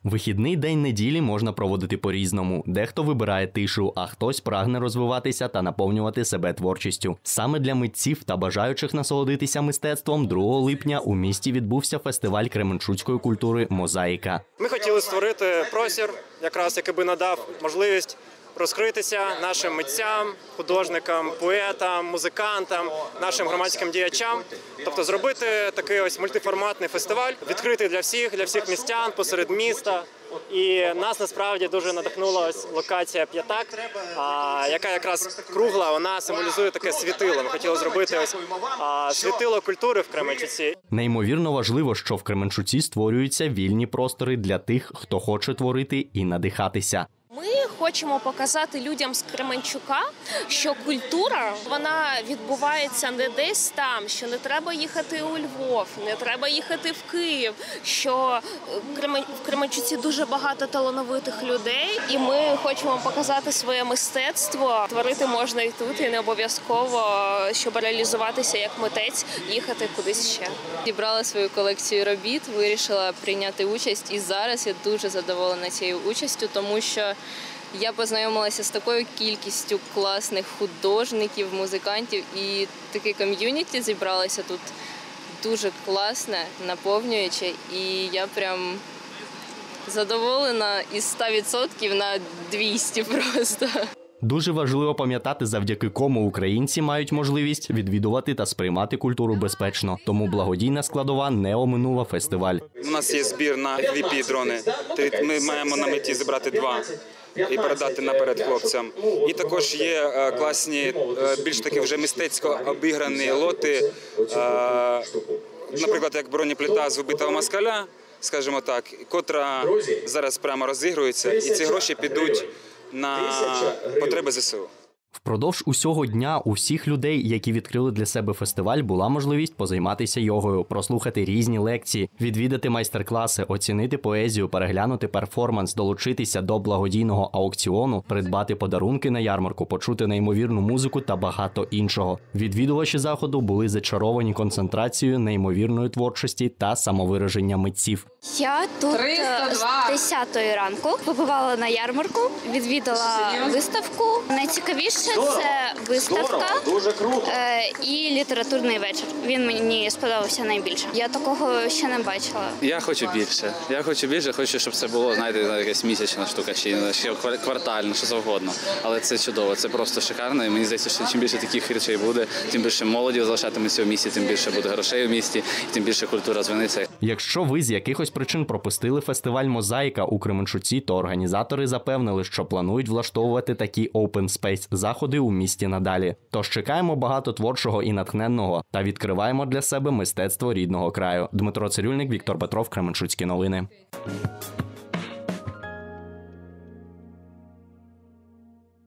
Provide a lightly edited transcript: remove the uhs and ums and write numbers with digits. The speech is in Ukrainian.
Вихідний день неділі можна проводити по-різному. Дехто вибирає тишу, а хтось прагне розвиватися та наповнювати себе творчістю. Саме для митців та бажаючих насолодитися мистецтвом 2 липня у місті відбувся фестиваль кременчуцької культури «Мозаїка». Ми хотіли створити простір, якраз який би надав можливість розкритися нашим митцям, художникам, поетам, музикантам, нашим громадським діячам. Тобто зробити такий ось мультиформатний фестиваль, відкритий для всіх містян, посеред міста. І нас насправді дуже надихнула ось локація «П'ятак», яка якраз кругла, вона символізує таке світило. Ми хотіли зробити ось світило культури в Кременчуці. Неймовірно важливо, що в Кременчуці створюються вільні простори для тих, хто хоче творити і надихатися. Ми хочемо показати людям з Кременчука, що культура, вона відбувається не десь там, що не треба їхати у Львов, не треба їхати в Київ, що в Кременчуці дуже багато талановитих людей, і ми хочемо показати своє мистецтво. Творити можна і тут, і не обов'язково, щоб реалізуватися як митець, їхати кудись ще. Зібрала свою колекцію робіт, вирішила прийняти участь, і зараз я дуже задоволена цією участю, тому що я познайомилася з такою кількістю класних художників, музикантів, і таке ком'юніті зібралося тут дуже класне, наповнююче, і я прям задоволена із 100% на 200 просто. Дуже важливо пам'ятати, завдяки кому українці мають можливість відвідувати та сприймати культуру безпечно. Тому благодійна складова не оминула фестиваль. У нас є збір на FPV-дрони. Ми маємо на меті зібрати 2 і передати наперед хлопцям. І також є класні, більш таки вже мистецько обіграні лоти, наприклад, як бронеплита з вбитого москаля, скажімо так, котра зараз прямо розігрується, і ці гроші підуть на потреби ЗСУ. Впродовж усього дня у всіх людей, які відкрили для себе фестиваль, була можливість позайматися йогою, прослухати різні лекції, відвідати майстер-класи, оцінити поезію, переглянути перформанс, долучитися до благодійного аукціону, придбати подарунки на ярмарку, почути неймовірну музику та багато іншого. Відвідувачі заходу були зачаровані концентрацією неймовірної творчості та самовираження митців. Я тут з 10-ї ранку побувала на ярмарку, відвідала виставку. Найцікавіше це виставка і літературний вечір. Він мені сподобався найбільше. Я такого ще не бачила. Я хочу більше. Хочу, щоб це було, знаєте, якась місячна штука, ще квартальна, що завгодно. Але це чудово, це просто шикарно. І мені здається, що чим більше таких речей буде, тим більше молоді залишатиметься в місті, тим більше буде грошей у місті, і тим більше культура звиниться. Якщо ви з якихось причин пропустили фестиваль «Мозаїка» у Кременчуці, то організатори запевнили, що планують влаштовувати такі open space заходи у місті надалі. Тож чекаємо багато творчого і натхненного та відкриваємо для себе мистецтво рідного краю. Дмитро Цирюльник, Віктор Петров, Кременчуцькі новини.